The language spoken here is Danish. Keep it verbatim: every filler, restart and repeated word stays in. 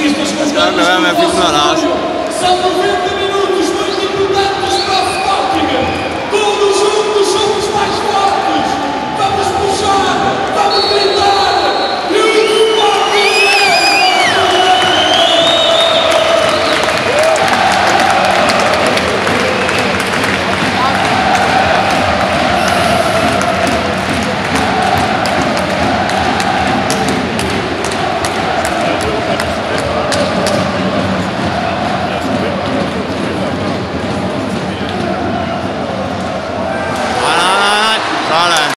Jeg skal nok lade være med at filme noget, Lars.